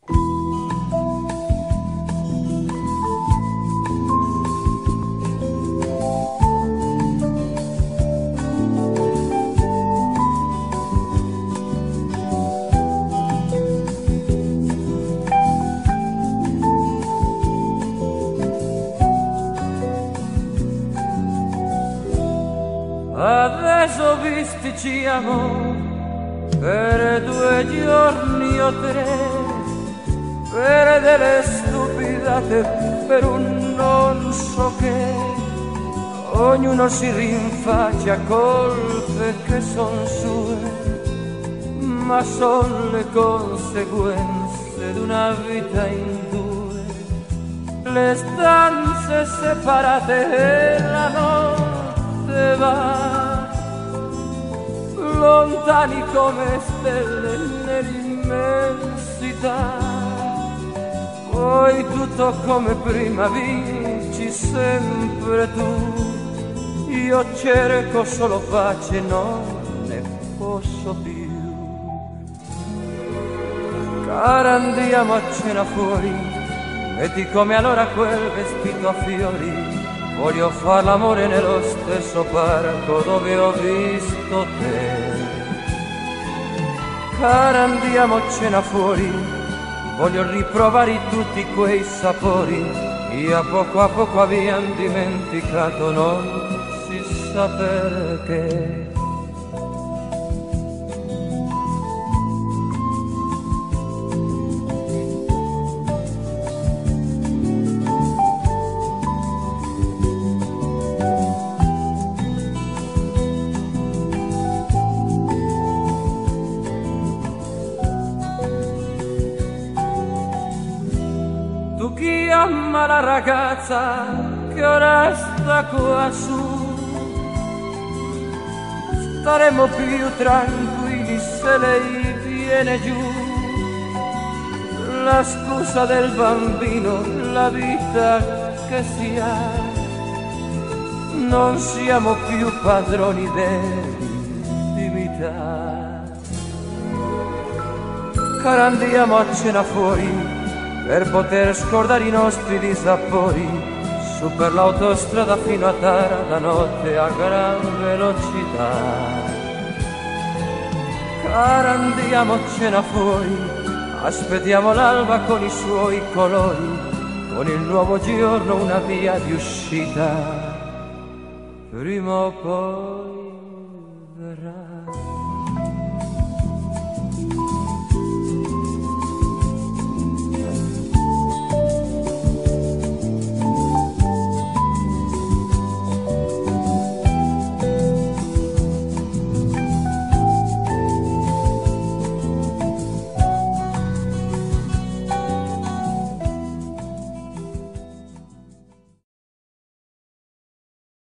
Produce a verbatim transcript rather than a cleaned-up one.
Adesso bisticciamo per due giorni o tre, per delle stupidate, per un non so che. Ognuno si rinfaccia colpe che son sue, ma son le conseguenze d'una vita in due. Le stanze separate e la notte va, lontani come stelle nell'immensità. Poi tutto come prima, vinci sempre tu. Io cerco solo pace, non ne posso più. Cara, andiamo a cena fuori, metti come allora quel vestito a fiori. Voglio far l'amore nello stesso parco dove ho visto te. Cara, andiamo a cena fuori, voglio riprovare tutti quei sapori. Io a poco a poco abbiamo dimenticato, non si sa perché. Tu chiama la ragazza che ora sta quassù, staremo più tranquilli se lei viene giù. La scusa del bambino, la vita che si ha, non siamo più padroni dell'intimità. Cara, andiamo a cena fuori per poter scordare i nostri dissapori, su per l'autostrada fino a tarda notte a gran velocità. Cara, andiamo a cena fuori, aspettiamo l'alba con i suoi colori, con il nuovo giorno una via di uscita, prima o poi